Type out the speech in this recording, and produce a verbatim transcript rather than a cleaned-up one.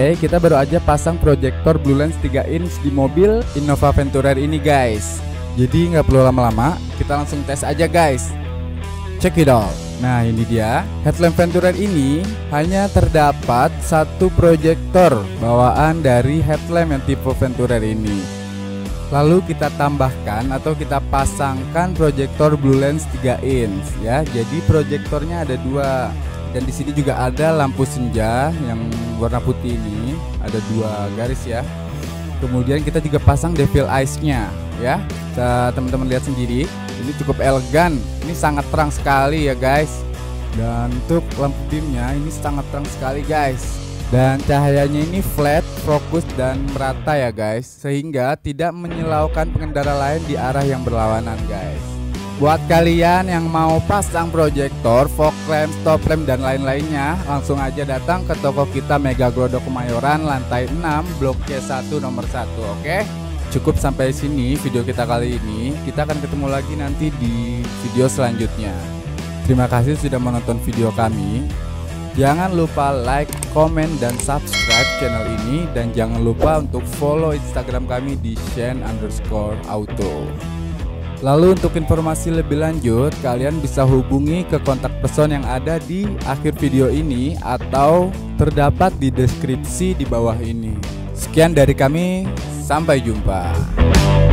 Oke, kita baru aja pasang proyektor Blue Lens tiga inch di mobil Innova Venturer ini guys. Jadi nggak perlu lama-lama, kita langsung tes aja guys. Check it out. Nah ini dia, headlamp Venturer ini hanya terdapat satu proyektor bawaan dari headlamp yang tipe Venturer ini. Lalu kita tambahkan atau kita pasangkan proyektor Blue Lens tiga inch ya. Jadi proyektornya ada dua. Dan di sini juga ada lampu senja yang warna putih ini, ada dua garis ya. Kemudian kita juga pasang devil eyes-nya ya. Teman-teman lihat sendiri, ini cukup elegan. Ini sangat terang sekali ya guys. Dan untuk lampu beamnya ini sangat terang sekali guys. Dan cahayanya ini flat, fokus dan merata ya guys, sehingga tidak menyilaukan pengendara lain di arah yang berlawanan guys. Buat kalian yang mau pasang proyektor, fog lamp, stop lamp dan lain-lainnya, langsung aja datang ke toko kita Mega Glodok Kemayoran lantai enam Blok C satu nomor satu. Oke, cukup sampai sini video kita kali ini. Kita akan ketemu lagi nanti di video selanjutnya. Terima kasih sudah menonton video kami. Jangan lupa like, komen, dan subscribe channel ini. Dan jangan lupa untuk follow Instagram kami di shane underscore auto. Lalu untuk informasi lebih lanjut, kalian bisa hubungi ke kontak person yang ada di akhir video ini atau terdapat di deskripsi di bawah ini. Sekian dari kami, sampai jumpa.